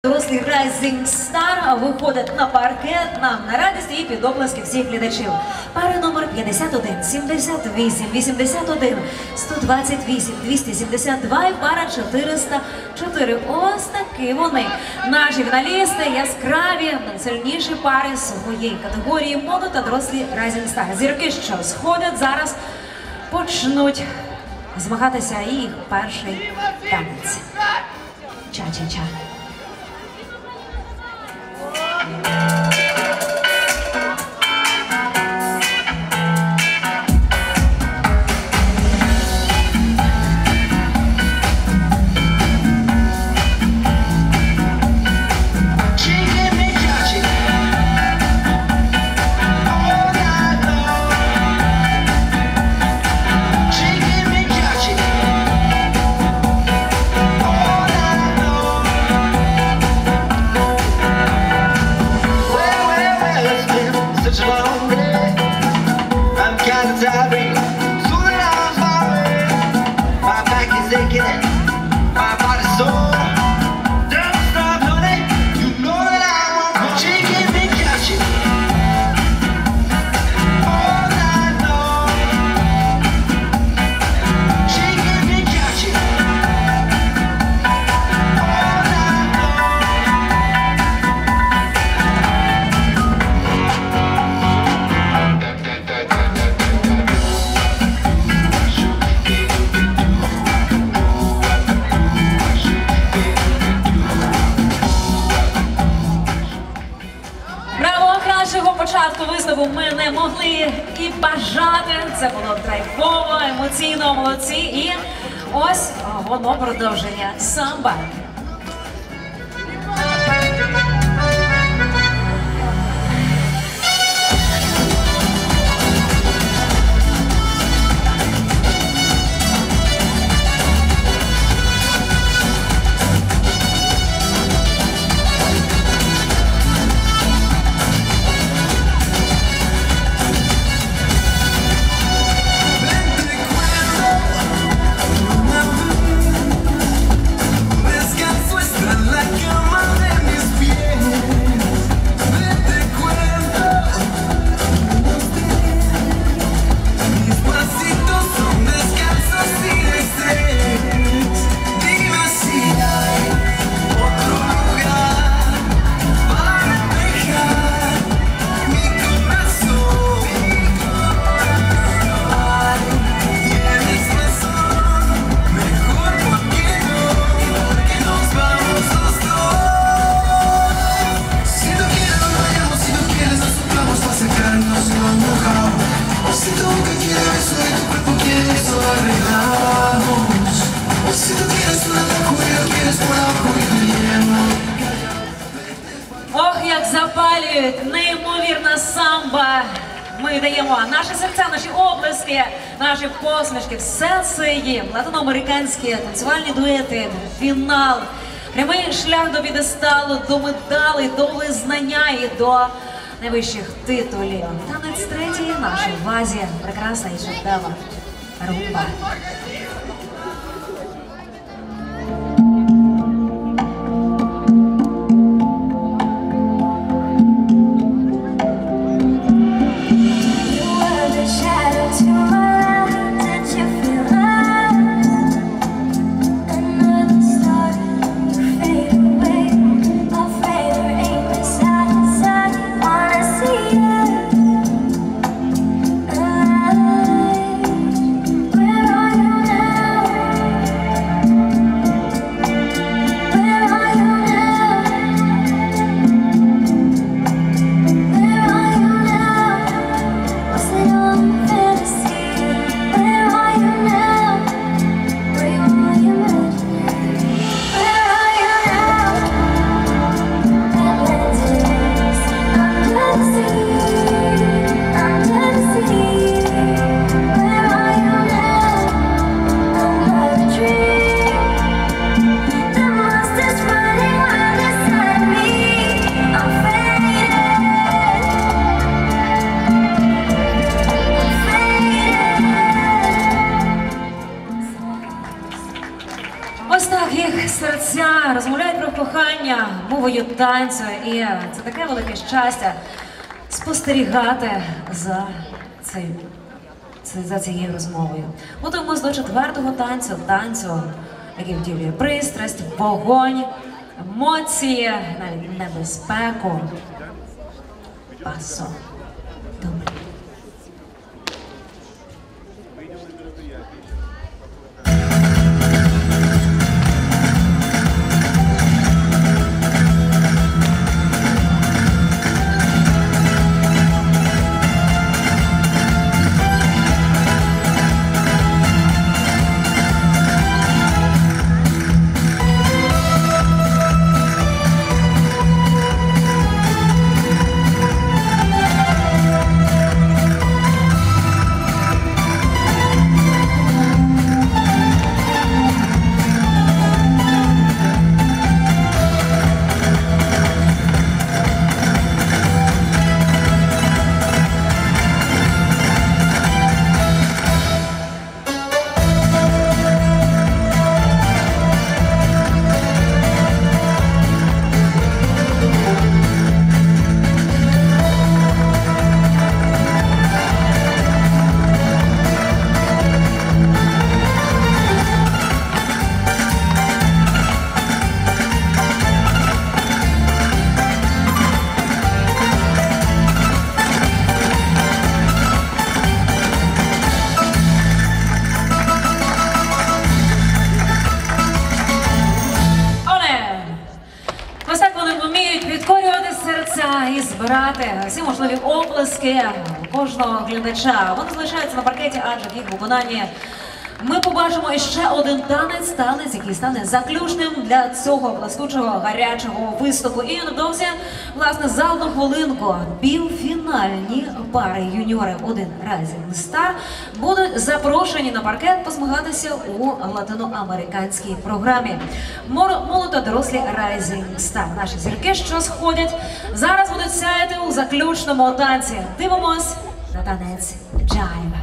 Дорослі Rising Star виходить на паркет нам на радість і під оплески всіх глядачів. Пара номер 51, 78, 81, 128, 272 і пара 404. Ось такі вони. Наші фіналісти яскраві, найсильніші пари своєї категорії моно та дорослі Rising Star. Зірки, що сходять, зараз почнуть змагатися і їх перший танець. Ча-ча-ча. Початку виступу ми не могли і бажати. Це було драйвово, емоційно, молодці. І ось воно продовження. Самба. Ох, як запалюють, неймовірна самба. Ми даємо наші серця, наші оплески, наші посмішки. Все це є. Латиноамериканські танцювальні дуети, фінал. Прямий шлях до підесталу, до медалей, до визнання і до найвищих титулів. Танець третій в нашій вазі. Прекрасна і чудова румба. Where are you now? мовою танцю. І це таке велике щастя спостерігати за цією розмовою. Готуємось до четвертого танцю, який втілює пристрасть, вогонь, емоції, навіть небезпеку. Пасо. Добре. І збирати всі можливі оплески кожного глядача. Вони залишаються на паркеті, адже в їх виконанні ми побачимо іще один танець, який стане заключним для цього блискучого гарячого виступу. І невдовзі, власне, за одну хвилинку півфінальні пари юніори «1 Rising Star» будуть запрошені на паркет позмагатися у латиноамериканській програмі «Молодо дорослі Rising Star». Наші зірки, що сходять, зараз будуть сяяти у заключному танці. Дивимось на танець джайва.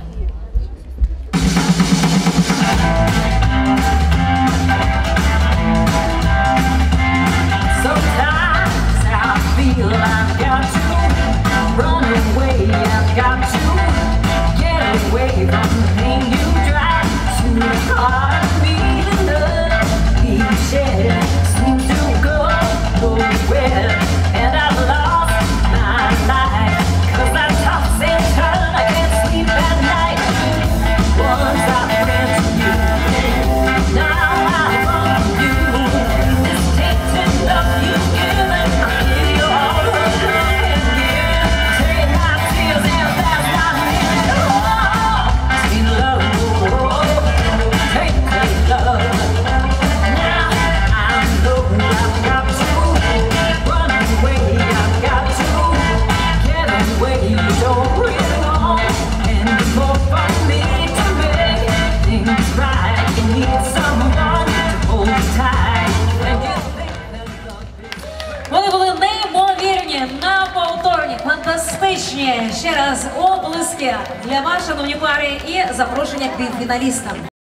Sometimes I feel I've got to run away, I've got to get away from the pain you drive to the heart of me. Love each shed seems to go nowhere, and I've lost my life, 'cause I toss and turn, I can't sleep at night. Once I ran to you, now I run from you. This tainted love you've given, I feel all the love and give. Take my tears and that's not me at all. Sweet love, take love. Now I know I've got to run away, I've got to get away. You don't really want anymore from me to make things right. You need someone to hold you tight when you think that love is. Вони були неймовірні, неповторні, фантастичні. Ще раз оплески для вас, шановні пари, і запрошення к півфіналістам.